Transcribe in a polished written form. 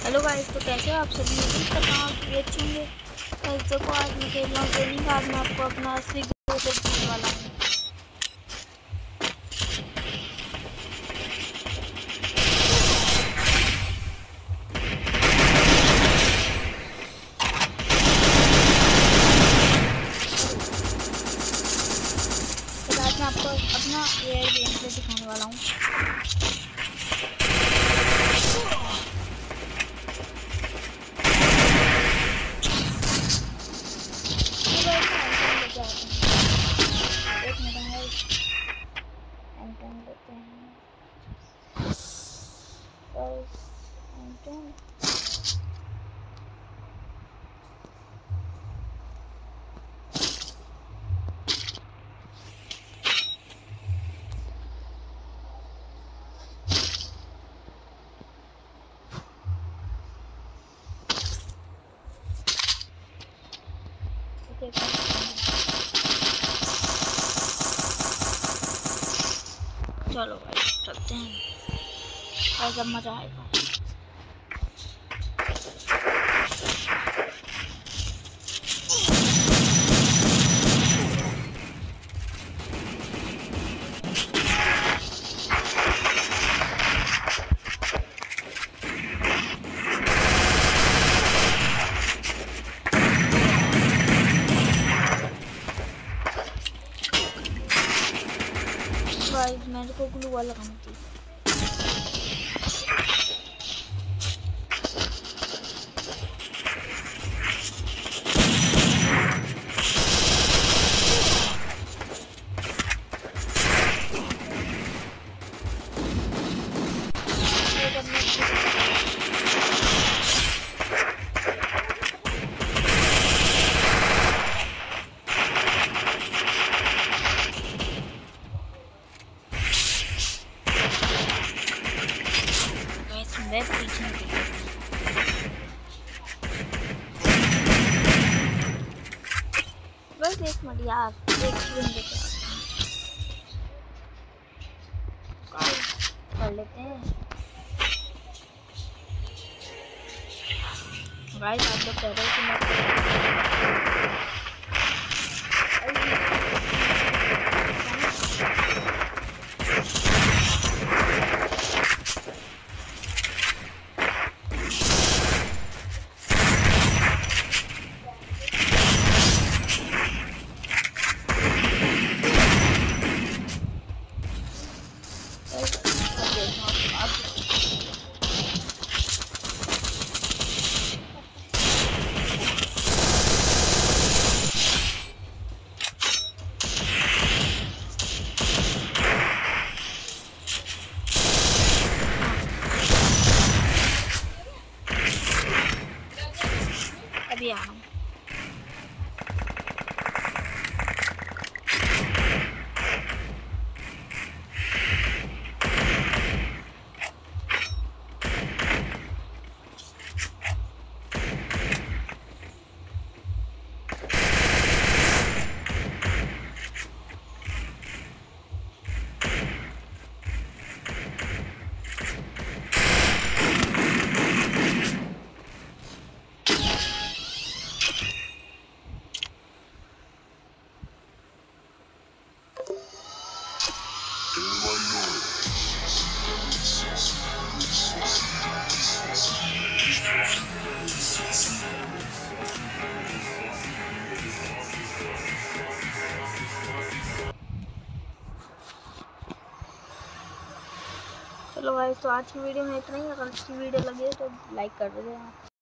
Hello guys, तो कैसे हो आप सभी। उम्मीद करता हूँ आप भी अच्छे होंगे। गाइस देखो, आज मैं खेल रहा हूँ ट्रेनिंग। आज मैं आपको अपना असली वीडियो दिखाने वाला हूँ। तो आज मैं आपको अपना एयर गेम प्ले दिखाने वाला हूँ। एक मिनट है, एंटन लेते हैं। एंटन चलो भाई चलते हैं। ऐसा मजा आएगा। गाइस मेरे को ग्लू वाला लगानी थी। बस एक मिनट यार, एक स्क्रीन देते कर लेते हैं। गाइस आप लोग कह रहे हो कि मैं अभी आ रहा हूँ। चलो गाइस, तो आज की वीडियो में इतना ही। अगर अच्छी वीडियो लगे तो लाइक कर देना।